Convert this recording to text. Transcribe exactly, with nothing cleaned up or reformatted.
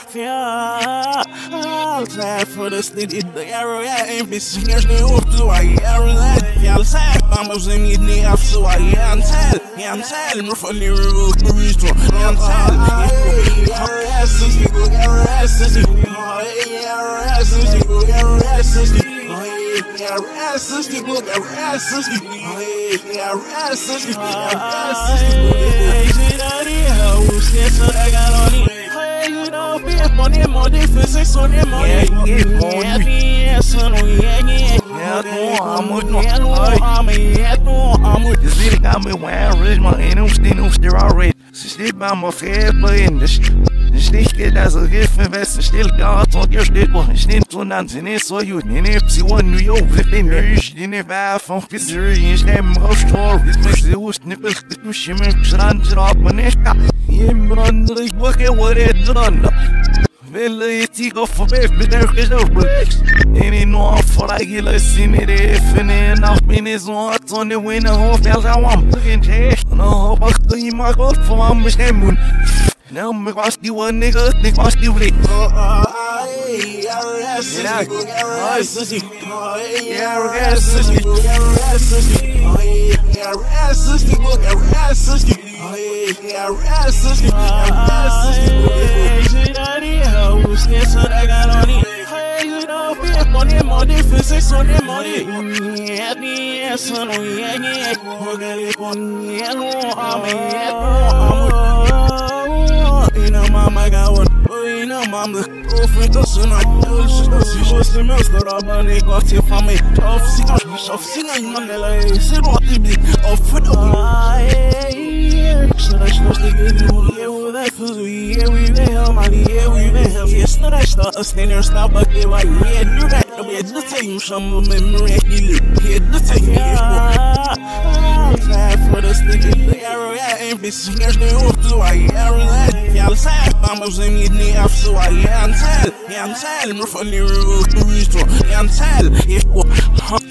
Ja, altijd voor de stad in de jaren, ja, een beetje eerst nu op te waaien. Ja, zij kwamen ze niet niet af zo waaien. Ja, en tel, ja, en tel, maar van die rook, de restro. Ja, en tel, ja, resses, ik wil ja, resses, ik wil ja, resses, ik wil ja, resses, ik wil ja, resses, ik wil ja, resses, ik wil ja, resses, ik wil ja, resses, ik wil money, money, physics on your money. Yeah, yeah, yeah, son, yeah, yeah. Yeah, I'm with no, I'm yeah, I'm with the city. Got me wearing rich, my ain't no still, no still already. Still by my fair play in this. Stich geht also Hilfe Westen still Gas und ihr steht wo ich nicht so dann sind es so gut in sie wollen New York bin ich in der War von Fischer ich nehme auf Tor ist mich so schnippel du schimmer strand drauf und nicht im Brand ich wollte wurde dran will ich die auf mit der Geschichte in nur vor eigentlich sind die finden auf meine so so eine Winner auf der Raum in no aber ich mag auch von mich nehmen now me watch you one nigga, nigga watch you with it. Oh, oh, yeah, resses, yeah, resses, yeah, resses, yeah, resses, money, money, physics on the money. Yeah, yeah, son, yeah, yeah. We're gonna go, yeah, no, I'm yeah, no, mama got one. Oh, no, mama. Oh, for the son, I know she's just the most of our money. Got it for me. Off singing, off singing, Mandela. Sit what you be. Off for the eye. So I supposed to get you. Yeah, with that food. Yeah, we may have money. Yeah, we may have. Yes, not I start a standard stop, but they were yeah, you got to be the same. Some memory. Here, the same. For the stick in the area, ain't be singers, they hope to I air. Yeah, sad, mamas in me af so I am tell, yeah, tell, more funny road to restore, yeah, tell, if